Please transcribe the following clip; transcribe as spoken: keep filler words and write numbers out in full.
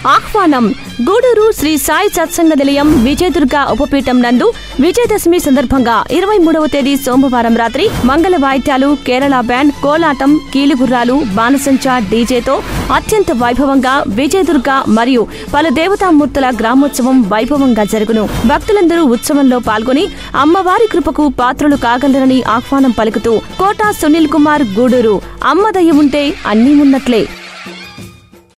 ఆహ్వానం గూడూరు శ్రీ సాయి సత్సంగ నిలయం విజయదుర్గ ఉపపీఠం నందు విజయదశమి సందర్భంగా ఇరవై మూడవ తేదీ సోమవారం రాత్రి మంగళ వాయిద్యాలు, కేరళ బ్యాండ్, కోలాటం, కీలుగుర్రాలు, బాణసంచా, డీజేతో అత్యంత వైభవంగా విజయదుర్గ మరియు పలు దేవతామూర్తుల గ్రామోత్సవం వైభవంగా జరుగును. భక్తులందరూ ఉత్సవంలో పాల్గొని అమ్మవారి కృపకు పాత్రులు కాగలరని ఆహ్వానం పలుకుతూ కోట సునీల్ కుమార్, గూడూరు. అమ్మ దయ ఉంటే అన్నీ ఉన్నట్లే.